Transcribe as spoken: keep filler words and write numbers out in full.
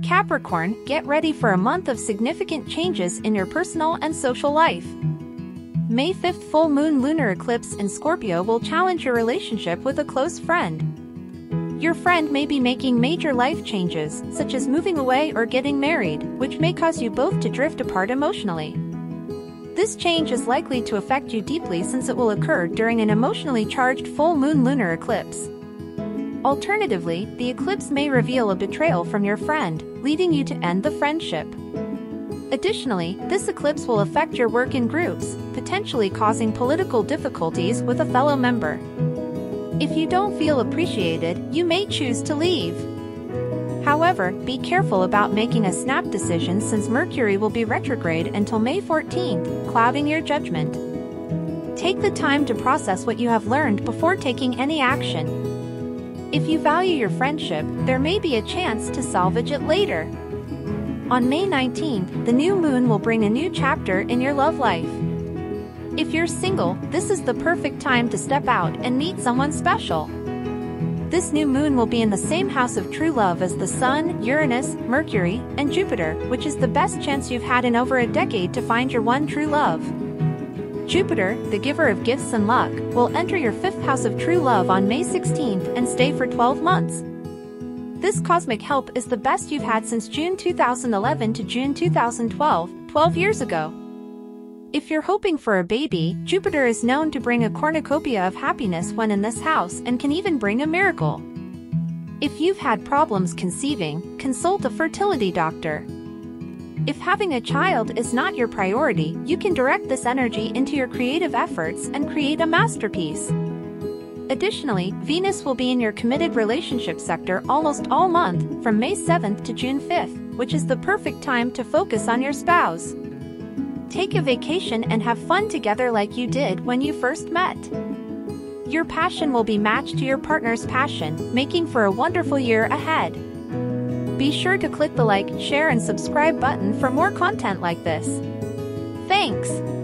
Capricorn, get ready for a month of significant changes in your personal and social life. May fifth full moon lunar eclipse in Scorpio will challenge your relationship with a close friend. Your friend may be making major life changes, such as moving away or getting married, which may cause you both to drift apart emotionally. This change is likely to affect you deeply since it will occur during an emotionally charged full moon lunar eclipse. Alternatively, the eclipse may reveal a betrayal from your friend, leading you to end the friendship. Additionally, this eclipse will affect your work in groups, potentially causing political difficulties with a fellow member. If you don't feel appreciated, you may choose to leave. However, be careful about making a snap decision since Mercury will be retrograde until May fourteenth, clouding your judgment. Take the time to process what you have learned before taking any action. If you value your friendship, there may be a chance to salvage it later. On May nineteenth, the new moon will bring a new chapter in your love life. If you're single, this is the perfect time to step out and meet someone special. This new moon will be in the same house of true love as the Sun, Uranus, Mercury, and Jupiter, which is the best chance you've had in over a decade to find your one true love. Jupiter, the giver of gifts and luck, will enter your fifth house of true love on May sixteenth and stay for twelve months. This cosmic help is the best you've had since June two thousand eleven to June two thousand twelve, twelve years ago. If you're hoping for a baby, Jupiter is known to bring a cornucopia of happiness when in this house and can even bring a miracle. If you've had problems conceiving, consult a fertility doctor. If having a child is not your priority, you can direct this energy into your creative efforts and create a masterpiece. Additionally, Venus will be in your committed relationship sector almost all month, from May seventh to June fifth, which is the perfect time to focus on your spouse. Take a vacation and have fun together like you did when you first met. Your passion will be matched to your partner's passion, making for a wonderful year ahead. Be sure to click the like, share and subscribe button for more content like this. Thanks!